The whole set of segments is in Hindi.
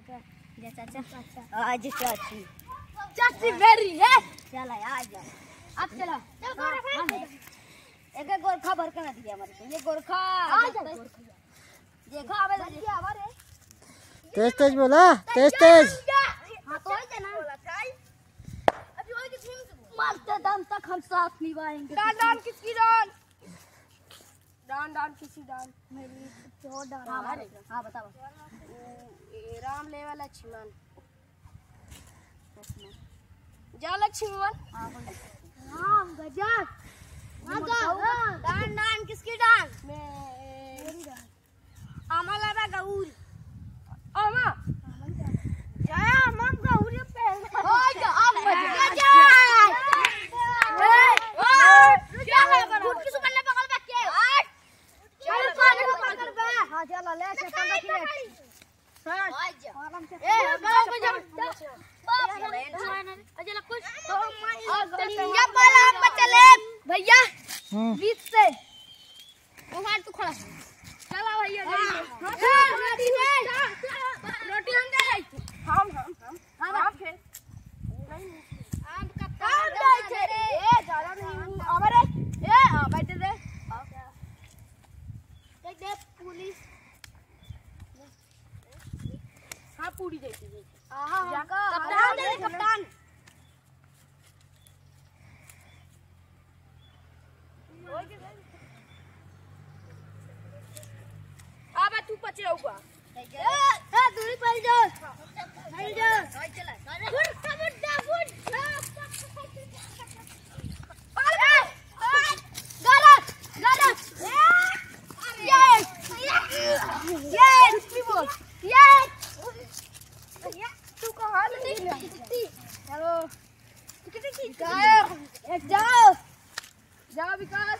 चाचा आज चाची चाची मेरी है। चला आ जा अब चला एक गोरखा भर कर दिया हमारे को ये गोरखा देखो आवे देखिए हमारे तेज तेज बोला तेज तेज हां तो है ना अभी और किसी में मारते दम तक हम साथ निभाएंगे। डान डान किसकी डान डान डान किसी डान मेरी तो डान हां बताओ राम लेवा लक्ष्मण जा लक्ष्मण राम गजब डान डान किसकी डान मेरी डान आमा लगा गौर आमा जया मम गौर पे हो जा अब मजा क्या है फुट किस करने पकड़ बैठे चल पानी पकड़ बे हां चल ले से 15 किलो ए गांव पे जा अजला कुछ तो या बोला हम चले भैया 20 से वो हाथ तू खड़ा चला भैया रोटी रोटी हम दे हम फिर हम का काम दे छे ए ज्यादा नहीं अबरे ए बैठ दे देख दे पुलिस हां पूरी देती है हां कप्तान दे कप्तान आबा तू पचे होगा ए दूरी पर जा चल फुट फुट गलत गलत ये बोल ये तू कहां नहीं चलो जाओ जाओ विकास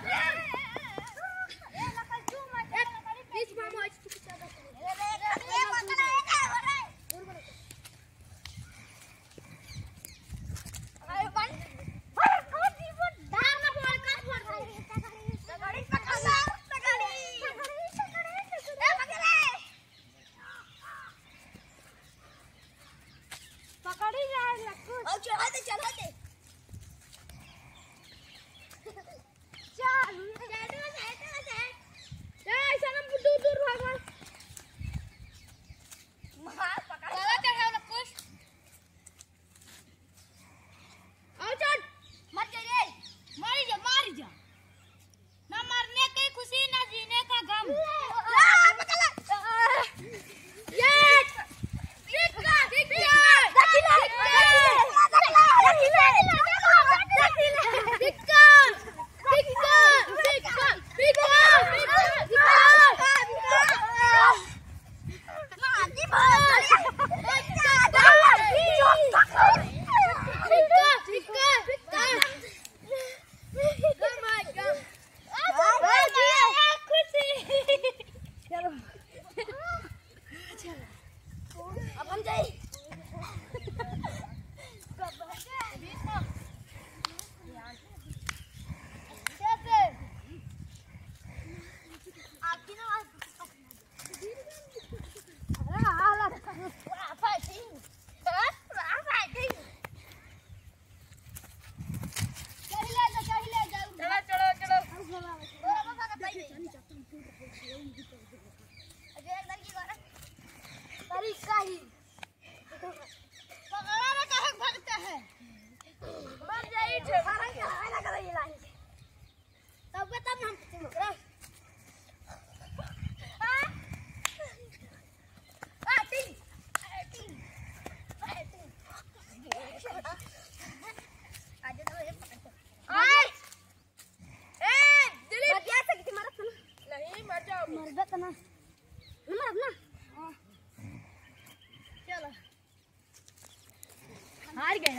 हार गए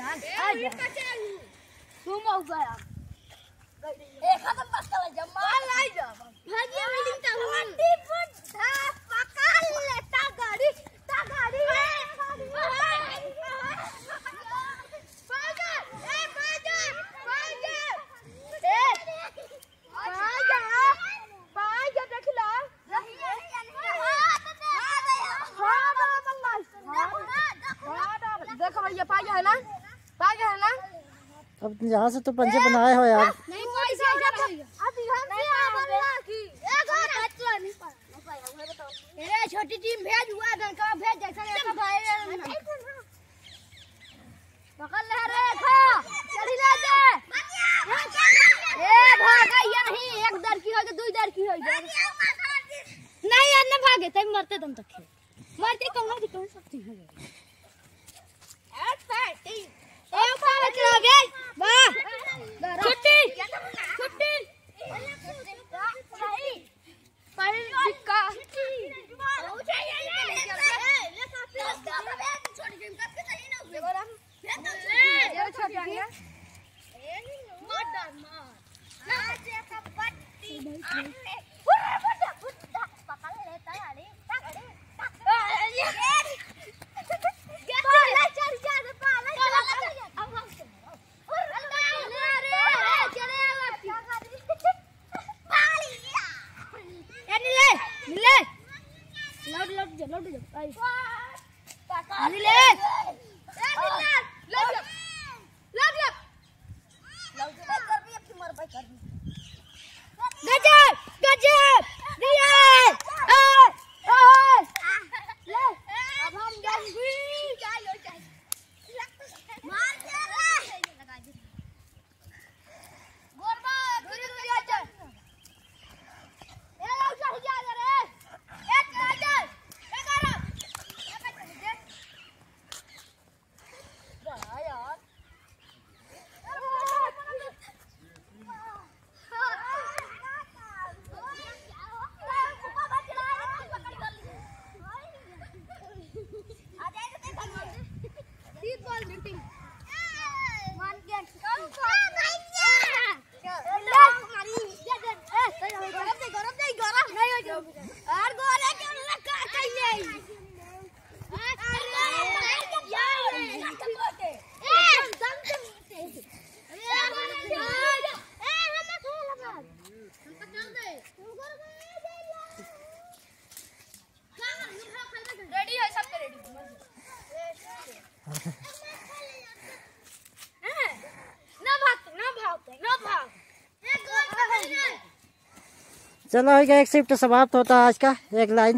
यार तुम हो गया एक खत्म बस चला जम्मा लाई जा भागिया बिल्डिंग ता हूं पकड़ ले ता गाड़ी देखो भैया पा गया है ना, पा गया है ना। अब यहाँ से तो पंजे बनाए हो यार। नहीं पैसा अभी हम से बनवा की एक और अच्छा नहीं पाया वो बताओ। ए छोटी टीम भेज हुआ लड़का भेज जैसा ऐसा भाई पकड़ ले रे खा चली ले जा। ए भागा ये नहीं, एक दर की हो गई, दो दर की हो गई। नहीं यार ना भागे तब मरते तुम तक मरते कहूं कि कौन सकती है एक पाव चला गए वाह छुट्टी छुट्टी पर टिक्का ये छोटी है मार डाल मार पकड़ लेता है अरे चलो एक शिफ्ट समाप्त होता है आज का, एक लाइन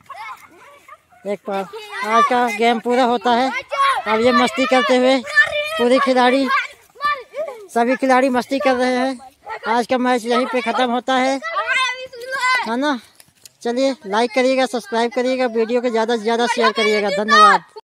एक पार। आज का गेम पूरा होता है। अब ये मस्ती करते हुए पूरे खिलाड़ी सभी खिलाड़ी मस्ती कर रहे हैं। आज का मैच यहीं पे ख़त्म होता है ना। चलिए लाइक करिएगा, सब्सक्राइब करिएगा, वीडियो को ज़्यादा से ज़्यादा शेयर करिएगा। धन्यवाद।